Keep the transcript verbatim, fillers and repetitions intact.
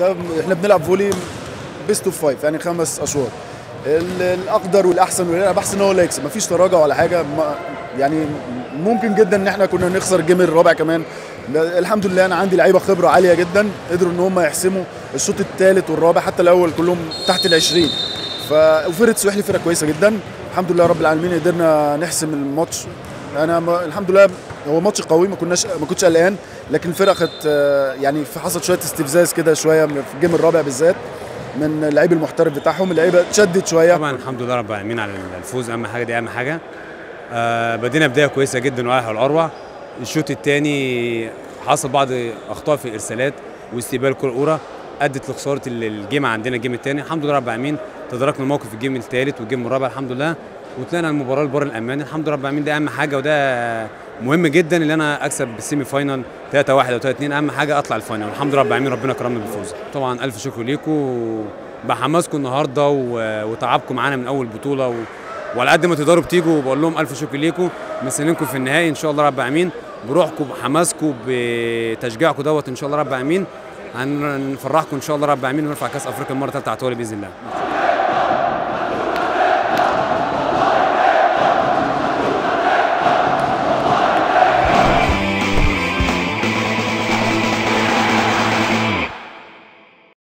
ده احنا بنلعب فولي بيست اوف فايف، يعني خمس اشواط. الاقدر والاحسن والانا بحس ان هو اللي يكسب، مفيش تراجع ولا حاجه. يعني ممكن جدا ان احنا كنا نخسر الجيم الرابع كمان. الحمد لله انا عندي لعيبه خبره عاليه جدا، قدروا ان هم يحسموا الشوط الثالث والرابع، حتى الاول كلهم تحت ال عشرين. ف وفرقه سويحلي فرقه كويسه جدا، الحمد لله رب العالمين قدرنا نحسم الماتش. انا ما... الحمد لله هو ماتش قوي، ما كناش ما كنتش قلقان، لكن الفرقه كانت يعني في حصل شويه استفزاز كده شويه في الجيم الرابع بالذات من اللعيب المحترف بتاعهم، اللعيبه اتشدت شويه. طبعا الحمد لله رب العالمين على الفوز، اهم حاجه دي اهم حاجه. آه بدينا بدايه كويسه جدا ورايح الاروع. الشوط الثاني حصل بعض اخطاء في الارسالات واستقبال كره اورا ادت لخساره الجيم عندنا. الجيم الثاني الحمد لله رب العالمين تداركنا الموقف في الجيم الثالث والجيم الرابع الحمد لله، وطلعنا المباراه لبر الامان الحمد لله رب العالمين. ده اهم حاجه، وده مهم جدا ان انا اكسب بالسيمي فاينال ثلاثة واحد او ثلاثة اثنين. اهم حاجه اطلع الفاينال والحمد لله رب العالمين ربنا كرمنا بالفوز. طبعا الف شكر ليكم بحماسكم النهارده وتعبكم معانا من اول بطوله و... وعلى قد ما تقدروا بتيجوا، بقول لهم الف شكر ليكم، مستنيينكم في النهائي ان شاء الله رب العالمين، بروحكم بحماسكم بتشجيعكم دوت ان شاء الله رب العالمين هنفرحكم ان شاء الله رب العالمين ونرفع كاس افريقيا المره الثالثه على التوالي باذن الله.